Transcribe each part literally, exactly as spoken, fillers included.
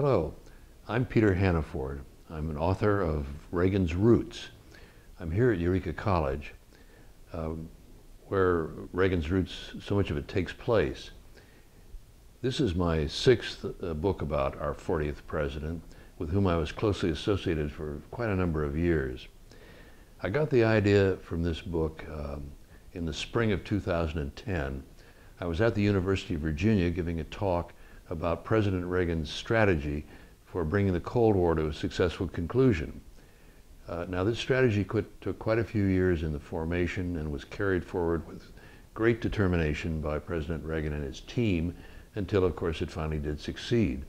Hello, I'm Peter Hannaford. I'm an author of Reagan's Roots. I'm here at Eureka College, um, where Reagan's Roots, so much of it takes place. This is my sixth uh, book about our fortieth president, with whom I was closely associated for quite a number of years. I got the idea from this book um, in the spring of two thousand ten. I was at the University of Virginia giving a talk about President Reagan's strategy for bringing the Cold War to a successful conclusion. Uh, now, this strategy could, took quite a few years in the formation and was carried forward with great determination by President Reagan and his team until, of course, it finally did succeed.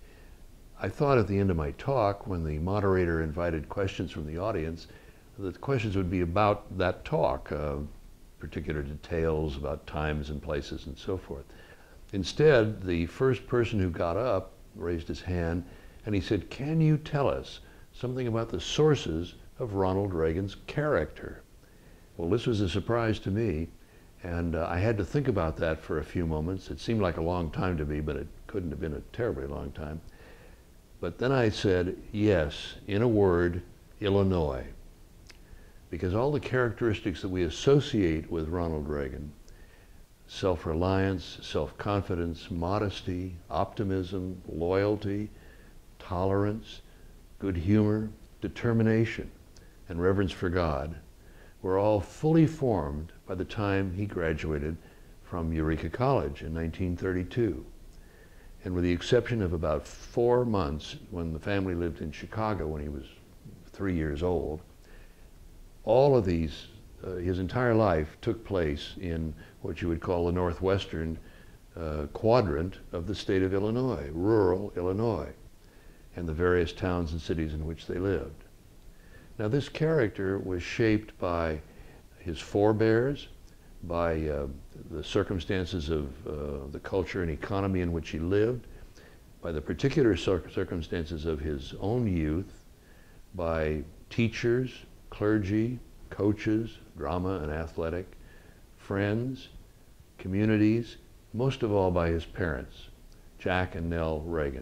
I thought at the end of my talk, when the moderator invited questions from the audience, that the questions would be about that talk, uh, particular details about times and places and so forth. Instead, the first person who got up raised his hand and he said, "Can you tell us something about the sources of Ronald Reagan's character?" Well, this was a surprise to me, and uh, I had to think about that for a few moments. It seemed like a long time to me, but it couldn't have been a terribly long time. But then I said, yes, in a word, Illinois. Because all the characteristics that we associate with Ronald Reagan, self-reliance, self-confidence, modesty, optimism, loyalty, tolerance, good humor, determination, and reverence for God, were all fully formed by the time he graduated from Eureka College in nineteen thirty-two. And with the exception of about four months when the family lived in Chicago when he was three years old, all of these, uh, his entire life took place in what you would call the northwestern uh, quadrant of the state of Illinois, rural Illinois, and the various towns and cities in which they lived. Now, this character was shaped by his forebears, by uh, the circumstances of uh, the culture and economy in which he lived, by the particular circumstances of his own youth, by teachers, clergy, coaches, drama and athletic, friends, communities, most of all by his parents, Jack and Nell Reagan.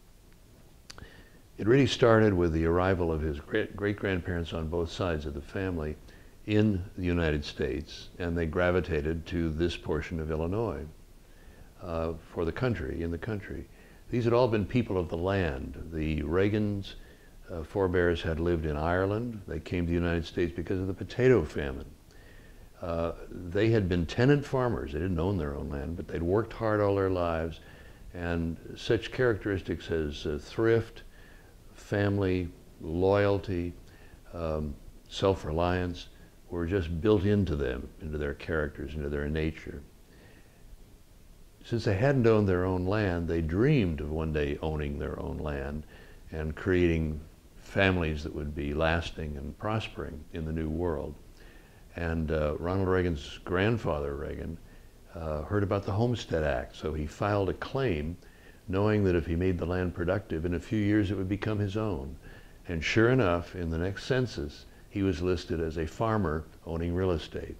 It really started with the arrival of his great-grandparents on both sides of the family in the United States, and they gravitated to this portion of Illinois uh, for the country, in the country. These had all been people of the land. The Reagans' uh, forebears had lived in Ireland. They came to the United States because of the potato famine. Uh, they had been tenant farmers. They didn't own their own land, but they'd worked hard all their lives, and such characteristics as uh, thrift, family, loyalty, um, self-reliance were just built into them, into their characters, into their nature. Since they hadn't owned their own land, they dreamed of one day owning their own land and creating families that would be lasting and prospering in the new world. And uh, Ronald Reagan's grandfather, Reagan, uh, heard about the Homestead Act, so he filed a claim knowing that if he made the land productive, in a few years it would become his own. And sure enough, in the next census, he was listed as a farmer owning real estate.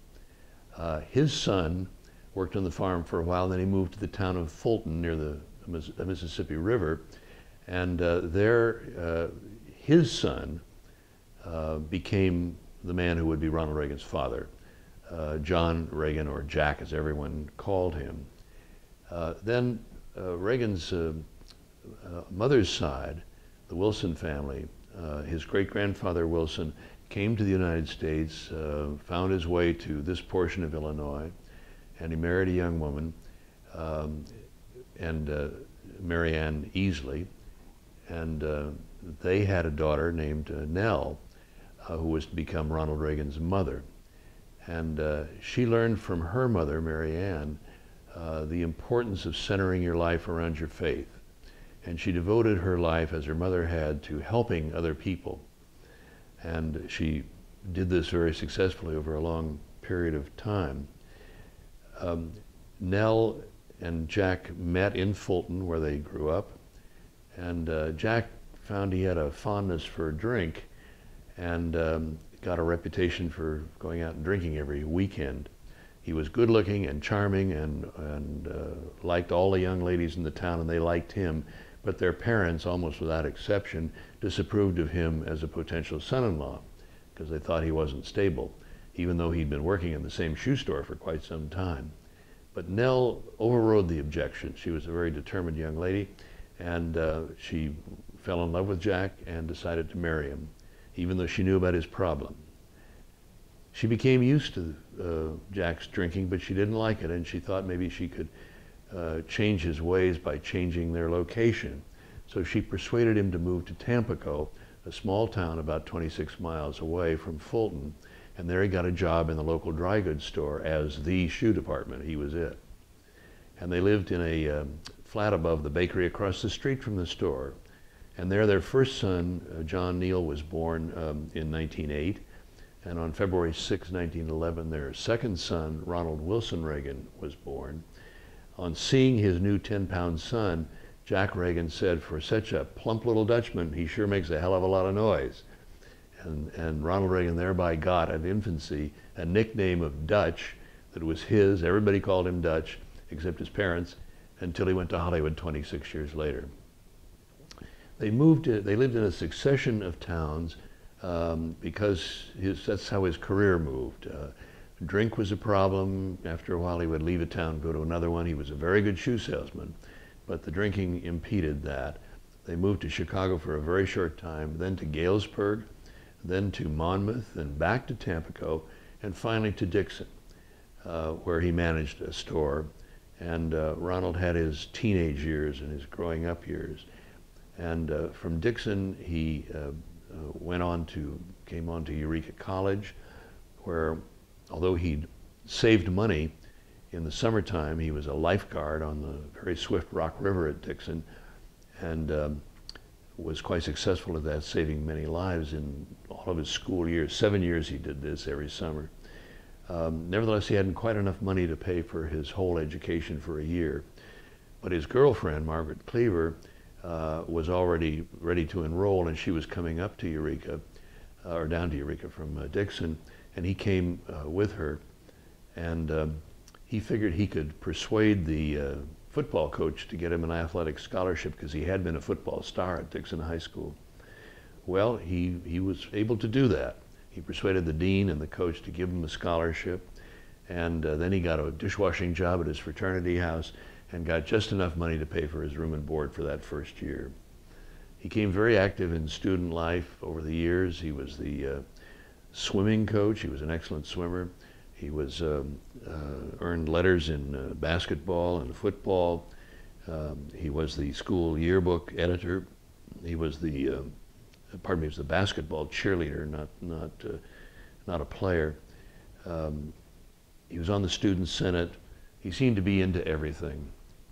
Uh, his son worked on the farm for a while, then he moved to the town of Fulton near the Mississippi River, and uh, there uh, his son uh, became the man who would be Ronald Reagan's father, uh, John Reagan, or Jack as everyone called him. Uh, then uh, Reagan's uh, uh, mother's side, the Wilson family, uh, his great-grandfather Wilson came to the United States, uh, found his way to this portion of Illinois, and he married a young woman, um, and uh, Mary Ann Easley, and uh, they had a daughter named uh, Nell, uh, who was to become Ronald Reagan's mother. And uh, she learned from her mother, Mary Ann, uh, the importance of centering your life around your faith. And she devoted her life, as her mother had, to helping other people. And she did this very successfully over a long period of time. Um, Nell and Jack met in Fulton, where they grew up, and uh, Jack found he had a fondness for drink and um, got a reputation for going out and drinking every weekend. He was good looking and charming and, and uh, liked all the young ladies in the town, and they liked him but their parents, almost without exception, disapproved of him as a potential son-in-law because they thought he wasn't stable, even though he'd been working in the same shoe store for quite some time. But Nell overrode the objection. She was a very determined young lady, and uh, she fell in love with Jack and decided to marry him, even though she knew about his problem. She became used to uh, Jack's drinking, but she didn't like it, and she thought maybe she could uh, change his ways by changing their location. So she persuaded him to move to Tampico, a small town about twenty-six miles away from Fulton, and there he got a job in the local dry goods store as the shoe department. He was it. And they lived in a um, flat above the bakery across the street from the store. And there their first son, uh, John Neal, was born um, in nineteen oh eight. And on February sixth, nineteen eleven, their second son, Ronald Wilson Reagan, was born. On seeing his new ten-pound son, Jack Reagan said, "For such a plump little Dutchman, he sure makes a hell of a lot of noise." And, and Ronald Reagan thereby got, at infancy, a nickname of Dutch that was his. Everybody called him Dutch, except his parents, until he went to Hollywood twenty-six years later. They moved, to, they lived in a succession of towns um, because his, that's how his career moved. Uh, drink was a problem. After a while, he would leave a town, go to another one. He was a very good shoe salesman, but the drinking impeded that. They moved to Chicago for a very short time, then to Galesburg, then to Monmouth, and back to Tampico, and finally to Dixon, uh, where he managed a store. And uh, Ronald had his teenage years and his growing up years. And uh, from Dixon, he uh, uh, went on to, came on to Eureka College, where although he'd saved money in the summertime, he was a lifeguard on the very swift Rock River at Dixon, and um, was quite successful at that, saving many lives in all of his school years. Seven years he did this every summer. Um, nevertheless, he hadn't quite enough money to pay for his whole education for a year. But his girlfriend, Margaret Cleaver, uh, was already ready to enroll, and she was coming up to Eureka, uh, or down to Eureka from uh, Dixon, and he came uh, with her. And um, he figured he could persuade the uh, football coach to get him an athletic scholarship because he had been a football star at Dixon High School. Well, he, he was able to do that. He persuaded the dean and the coach to give him a scholarship, and uh, then he got a dishwashing job at his fraternity house and got just enough money to pay for his room and board for that first year. He became very active in student life over the years. He was the uh, swimming coach. He was an excellent swimmer. He was um, uh, earned letters in uh, basketball and football. Um, he was the school yearbook editor. He was the, uh, pardon me, he was the basketball cheerleader, not not uh, not a player. Um, he was on the student senate. He seemed to be into everything.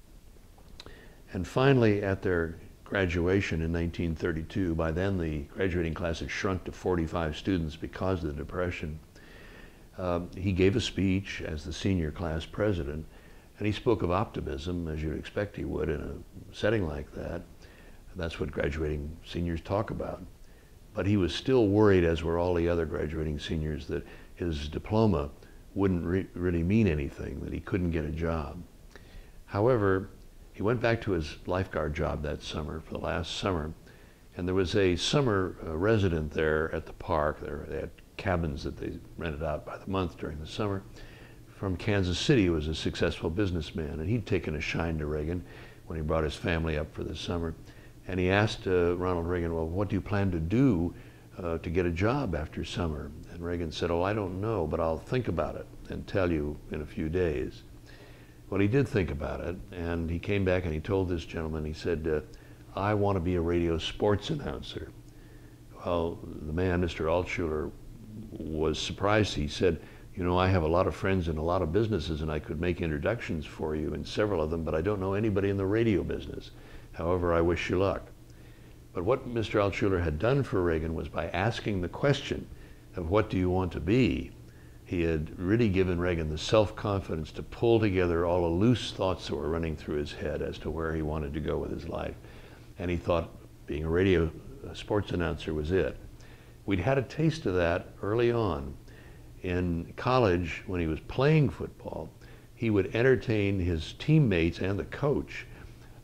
And finally, at their graduation in nineteen thirty-two, by then the graduating class had shrunk to forty-five students because of the Depression. Uh, he gave a speech as the senior class president, and he spoke of optimism, as you'd expect he would in a setting like that. That's what graduating seniors talk about. But he was still worried, as were all the other graduating seniors, that his diploma wouldn't re really mean anything, that he couldn't get a job. However, he went back to his lifeguard job that summer, for the last summer, and there was a summer uh, resident there at the park. There, they had cabins that they rented out by the month during the summer. From Kansas City, he was a successful businessman, and he'd taken a shine to Reagan when he brought his family up for the summer. And he asked uh, Ronald Reagan, well, what do you plan to do uh, to get a job after summer? And Reagan said, oh, I don't know, but I'll think about it and tell you in a few days. Well, he did think about it, and he came back and he told this gentleman, he said, uh, I want to be a radio sports announcer. Well, the man, Mister Altshuler, was surprised. He said, you know, I have a lot of friends in a lot of businesses and I could make introductions for you in several of them, but I don't know anybody in the radio business. However, I wish you luck. But what Mister Altshuler had done for Reagan was, by asking the question of what do you want to be, he had really given Reagan the self-confidence to pull together all the loose thoughts that were running through his head as to where he wanted to go with his life. And he thought being a radio a sports announcer was it. We'd had a taste of that early on. In college, when he was playing football, he would entertain his teammates and the coach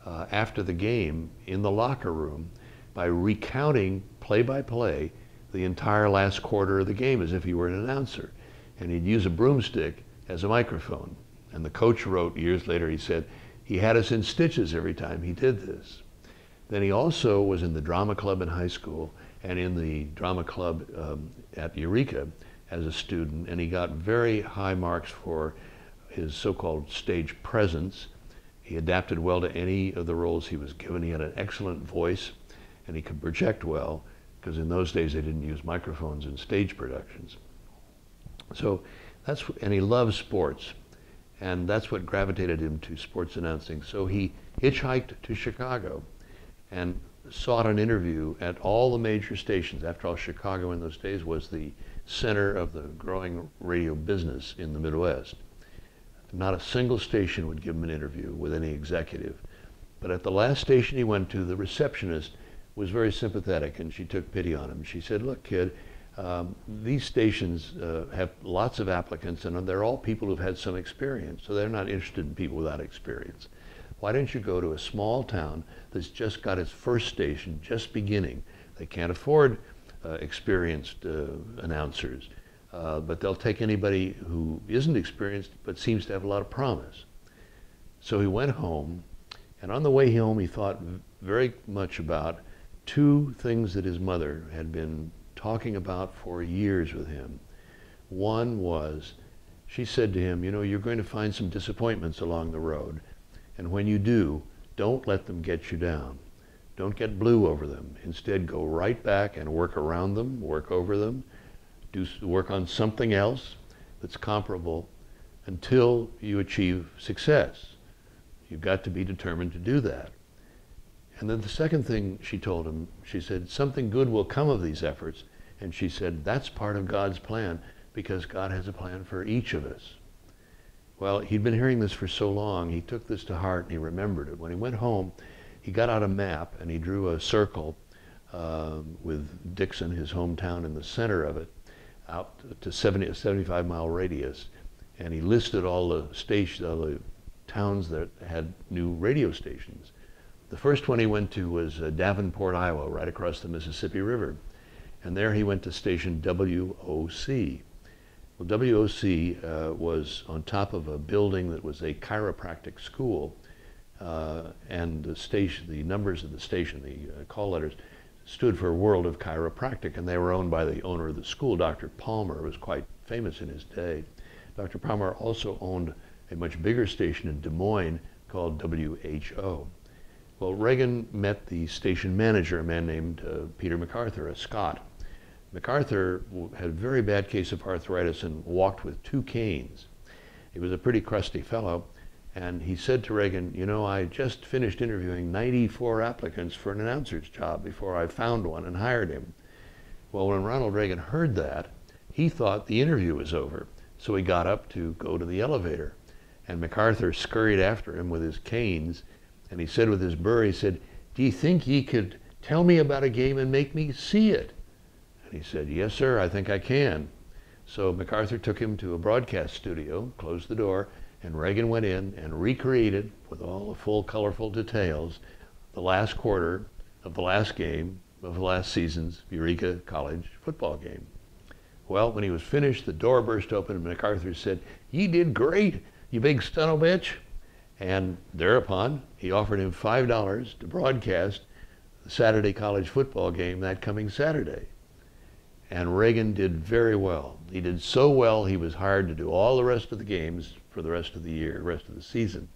uh, after the game in the locker room by recounting play by play the entire last quarter of the game as if he were an announcer. And he'd use a broomstick as a microphone. And the coach wrote years later, he said, he had us in stitches every time he did this. Then he also was in the drama club in high school and in the drama club um, at Eureka as a student, and he got very high marks for his so-called stage presence. He adapted well to any of the roles he was given. He had an excellent voice, and he could project well, because in those days they didn't use microphones in stage productions. So that's, and he loved sports, and that's what gravitated him to sports announcing. So he hitchhiked to Chicago and sought an interview at all the major stations. After all, Chicago in those days was the center of the growing radio business in the Midwest. Not a single station would give him an interview with any executive. But at the last station he went to, the receptionist was very sympathetic, and she took pity on him. She said, look, kid, um, these stations uh, have lots of applicants, and they're all people who've had some experience, so they're not interested in people without experience. Why don't you go to a small town that's just got its first station, just beginning? They can't afford uh, experienced uh, announcers, uh, but they'll take anybody who isn't experienced but seems to have a lot of promise. So he went home, and on the way home he thought very much about two things that his mother had been talking about for years with him. One was, she said to him, you know, you're going to find some disappointments along the road. And when you do, don't let them get you down. Don't get blue over them. Instead, go right back and work around them, work over them, do work on something else that's comparable until you achieve success. You've got to be determined to do that. And then the second thing she told him, she said, something good will come of these efforts. And she said, that's part of God's plan, because God has a plan for each of us. Well, he'd been hearing this for so long, he took this to heart and he remembered it. When he went home, he got out a map and he drew a circle uh, with Dixon, his hometown, in the center of it, out to seventy, a seventy-five mile radius. And he listed all the stations, all the towns that had new radio stations. The first one he went to was uh, Davenport, Iowa, right across the Mississippi River. And there he went to station W O C. Well, W O C uh, was on top of a building that was a chiropractic school, uh, and the station, the numbers of the station, the uh, call letters, stood for World of Chiropractic, and they were owned by the owner of the school, Doctor Palmer, who was quite famous in his day. Doctor Palmer also owned a much bigger station in Des Moines called W H O. Well, Reagan met the station manager, a man named uh, Peter MacArthur, a Scot. MacArthur had a very bad case of arthritis and walked with two canes. He was a pretty crusty fellow, and he said to Reagan, you know, I just finished interviewing ninety-four applicants for an announcer's job before I found one and hired him. Well, when Ronald Reagan heard that, he thought the interview was over, so he got up to go to the elevator, and MacArthur scurried after him with his canes, and he said with his burr, he said, do you think ye could tell me about a game and make me see it? And he said, yes, sir, I think I can. So MacArthur took him to a broadcast studio, closed the door, and Reagan went in and recreated, with all the full colorful details, the last quarter of the last game of the last season's Eureka College football game. Well, when he was finished, the door burst open and MacArthur said, "Ye did great, you big son-o'-bitch." And thereupon, he offered him five dollars to broadcast the Saturday college football game that coming Saturday. And Reagan did very well. He did so well, he was hired to do all the rest of the games for the rest of the year, rest of the season.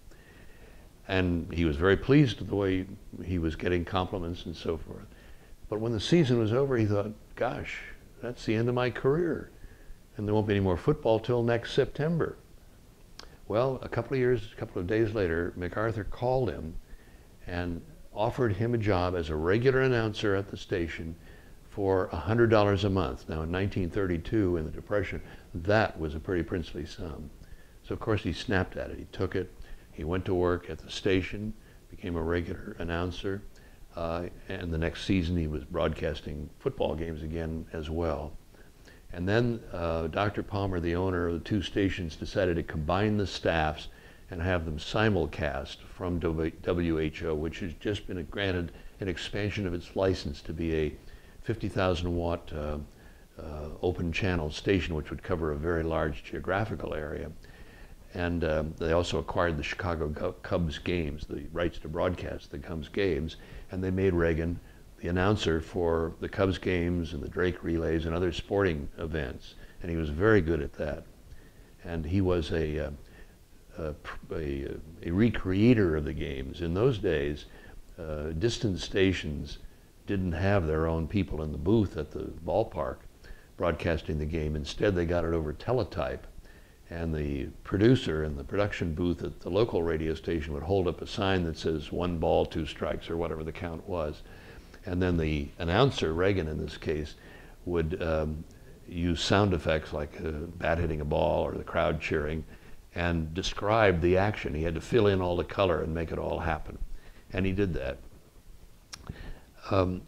And he was very pleased with the way he was getting compliments and so forth. But when the season was over, he thought, gosh, that's the end of my career. And there won't be any more football till next September. Well, a couple of years, a couple of days later, MacArthur called him and offered him a job as a regular announcer at the station for one hundred dollars a month. Now, in nineteen thirty-two, in the Depression, that was a pretty princely sum. So, of course, he snapped at it. He took it. He went to work at the station, became a regular announcer, uh, and the next season he was broadcasting football games again as well. And then uh, Doctor Palmer, the owner of the two stations, decided to combine the staffs and have them simulcast from W H O, which has just been granted an expansion of its license to be a fifty thousand watt uh, uh, open channel station, which would cover a very large geographical area. And uh, they also acquired the Chicago Cubs games, the rights to broadcast the Cubs games, and they made Reagan the announcer for the Cubs games and the Drake relays and other sporting events. And he was very good at that. And he was a, uh, a, a, a recreator of the games. In those days, uh, distant stations didn't have their own people in the booth at the ballpark broadcasting the game. Instead, they got it over teletype. And the producer in the production booth at the local radio station would hold up a sign that says one ball, two strikes, or whatever the count was. And then the announcer, Reagan in this case, would um, use sound effects like a bat hitting a ball or the crowd cheering and describe the action. He had to fill in all the color and make it all happen. And he did that. Um,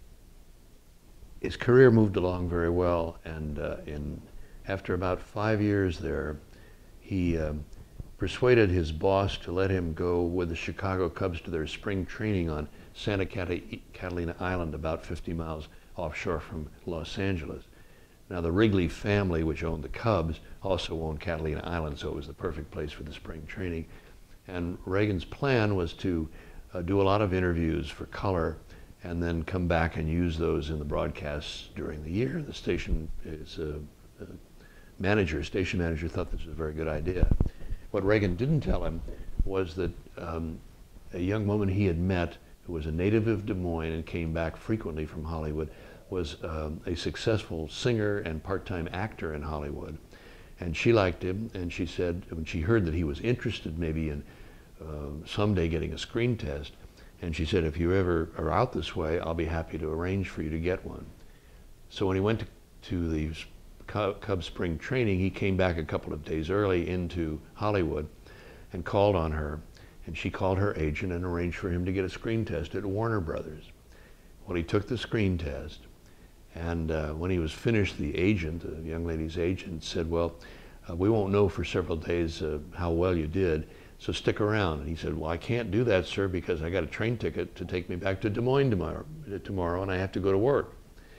his career moved along very well, and uh, in after about five years there, he um, persuaded his boss to let him go with the Chicago Cubs to their spring training on Santa Catalina Island, about fifty miles offshore from Los Angeles. Now, the Wrigley family, which owned the Cubs, also owned Catalina Island, so it was the perfect place for the spring training. And Reagan's plan was to uh, do a lot of interviews for color and then come back and use those in the broadcasts during the year. The station is a, a manager, station manager, thought this was a very good idea. What Reagan didn't tell him was that um, a young woman he had met who was a native of Des Moines and came back frequently from Hollywood was um, a successful singer and part-time actor in Hollywood. And she liked him, and she said, when she heard that he was interested maybe in uh, someday getting a screen test, and she said, if you ever are out this way, I'll be happy to arrange for you to get one. So when he went to, to the Cubs spring training, he came back a couple of days early into Hollywood and called on her, and she called her agent and arranged for him to get a screen test at Warner Brothers. Well, he took the screen test, and uh, when he was finished, the agent, the young lady's agent, said, well, uh, we won't know for several days uh, how well you did, so stick around. And he said, well, I can't do that, sir, because I got a train ticket to take me back to Des Moines tomorrow, tomorrow and I have to go to work.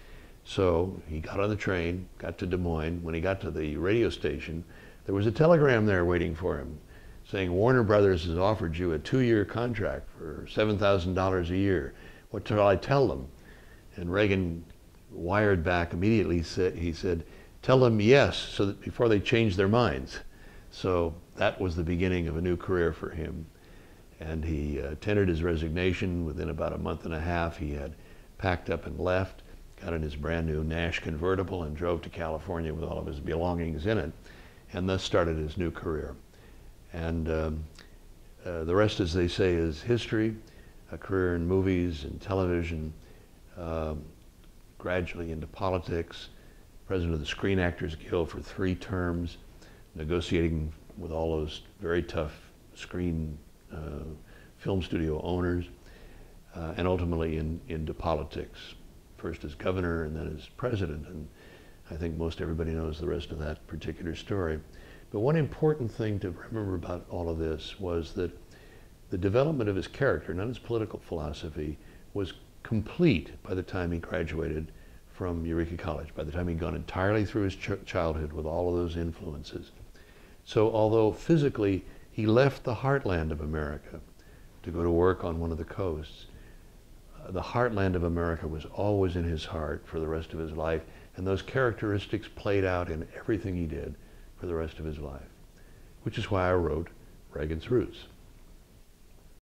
So he got on the train, got to Des Moines. When he got to the radio station, there was a telegram there waiting for him saying, Warner Brothers has offered you a two-year contract for seven thousand dollars a year. What shall I tell them? And Reagan wired back immediately. He said, tell them yes, so that before they change their minds. So that was the beginning of a new career for him. And he uh, tendered his resignation. Within about a month and a half, he had packed up and left, got in his brand new Nash convertible and drove to California with all of his belongings in it, and thus started his new career. And um, uh, the rest, as they say, is history. A career in movies and television, uh, gradually into politics, president of the Screen Actors Guild for three terms, negotiating with all those very tough screen uh, film studio owners, uh, and ultimately in, into politics, first as governor and then as president. And I think most everybody knows the rest of that particular story. But one important thing to remember about all of this was that the development of his character, not his political philosophy, was complete by the time he graduated from Eureka College, by the time he'd gone entirely through his ch childhood with all of those influences. So although physically he left the heartland of America to go to work on one of the coasts, uh, the heartland of America was always in his heart for the rest of his life, and those characteristics played out in everything he did for the rest of his life, which is why I wrote Reagan's Roots.